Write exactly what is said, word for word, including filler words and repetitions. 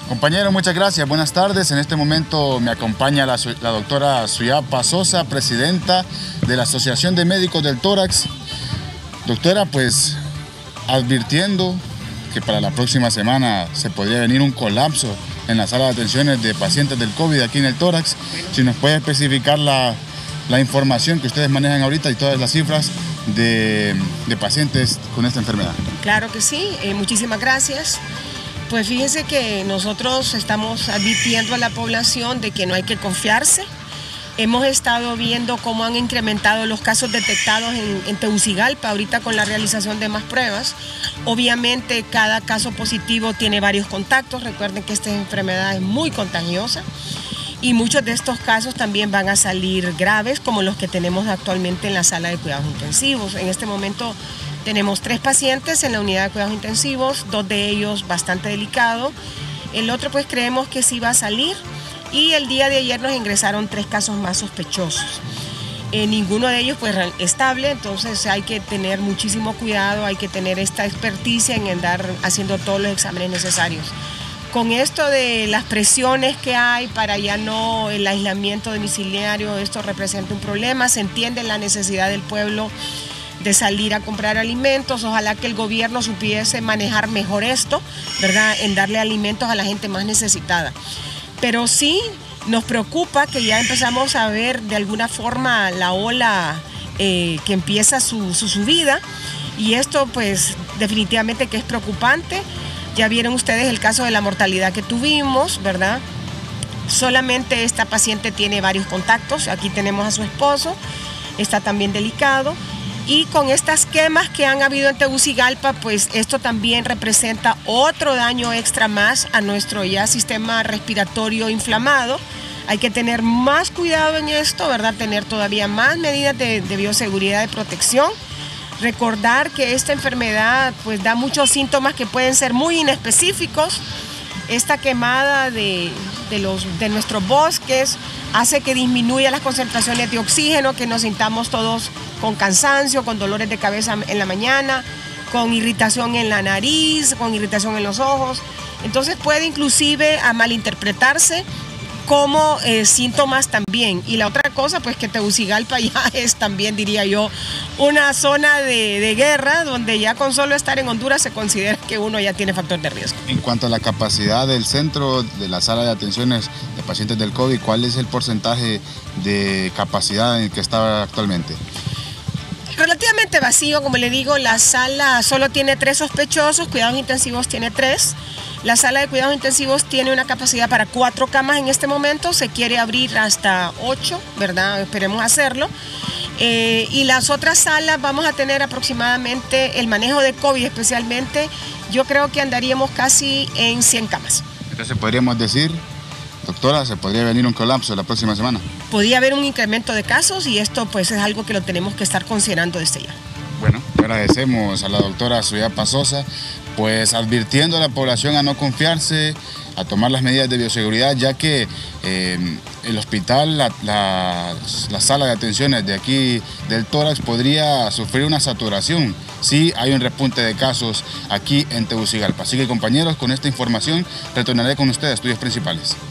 Compañero, muchas gracias. Buenas tardes. En este momento me acompaña la, la doctora Suyapa Sosa, presidenta de la Asociación de Médicos del Tórax. Doctora, pues advirtiendo que para la próxima semana se podría venir un colapso en la sala de atenciones de pacientes del COVID aquí en el tórax. Si nos puede especificar la, la información que ustedes manejan ahorita y todas las cifras de, de pacientes con esta enfermedad. Claro que sí, eh, muchísimas gracias. Pues fíjense que nosotros estamos advirtiendo a la población de que no hay que confiarse. Hemos estado viendo cómo han incrementado los casos detectados en, en Tegucigalpa ahorita con la realización de más pruebas. Obviamente cada caso positivo tiene varios contactos. Recuerden que esta enfermedad es muy contagiosa y muchos de estos casos también van a salir graves, como los que tenemos actualmente en la sala de cuidados intensivos. En este momento tenemos tres pacientes en la unidad de cuidados intensivos, dos de ellos bastante delicados. El otro pues creemos que sí va a salir. Y el día de ayer nos ingresaron tres casos más sospechosos. Eh, ninguno de ellos pues estable, entonces hay que tener muchísimo cuidado, hay que tener esta experticia en andar haciendo todos los exámenes necesarios. Con esto de las presiones que hay para ya no el aislamiento domiciliario, esto representa un problema. Se entiende la necesidad del pueblo de salir a comprar alimentos. Ojalá que el gobierno supiese manejar mejor esto, ¿verdad?, en darle alimentos a la gente más necesitada. Pero sí nos preocupa que ya empezamos a ver de alguna forma la ola eh, que empieza su, su subida, y esto pues definitivamente que es preocupante. Ya vieron ustedes el caso de la mortalidad que tuvimos, ¿verdad? Solamente esta paciente tiene varios contactos. Aquí tenemos a su esposo, está también delicado. Y con estas quemas que han habido en Tegucigalpa, pues esto también representa otro daño extra más a nuestro ya sistema respiratorio inflamado. Hay que tener más cuidado en esto, ¿verdad? Tener todavía más medidas de, de bioseguridad, de protección. Recordar que esta enfermedad pues da muchos síntomas que pueden ser muy inespecíficos. Esta quemada de, de, los, de nuestros bosques hace que disminuya las concentraciones de oxígeno, que nos sintamos todos con cansancio, con dolores de cabeza en la mañana, con irritación en la nariz, con irritación en los ojos. Entonces puede inclusive a malinterpretarse como eh, síntomas también. Y la otra cosa, pues que Tegucigalpa ya es también, diría yo, una zona de, de guerra, donde ya con solo estar en Honduras se considera que uno ya tiene factor de riesgo. En cuanto a la capacidad del centro, de la sala de atenciones de pacientes del COVID, ¿cuál es el porcentaje de capacidad en el que está actualmente? Relativamente vacío, como le digo. La sala solo tiene tres sospechosos, cuidados intensivos tiene tres. La sala de cuidados intensivos tiene una capacidad para cuatro camas en este momento, se quiere abrir hasta ocho, ¿verdad? Esperemos hacerlo. Eh, y las otras salas vamos a tener aproximadamente el manejo de COVID especialmente, yo creo que andaríamos casi en cien camas. Entonces podríamos decir, doctora, ¿se podría venir un colapso la próxima semana? Podría haber un incremento de casos y esto pues es algo que lo tenemos que estar considerando desde ya. Bueno, agradecemos a la doctora Suyapa Sosa, pues advirtiendo a la población a no confiarse, a tomar las medidas de bioseguridad, ya que eh, el hospital, la, la, la sala de atenciones de aquí del tórax podría sufrir una saturación si hay un repunte de casos aquí en Tegucigalpa. Así que compañeros, con esta información retornaré con ustedes a estudios principales.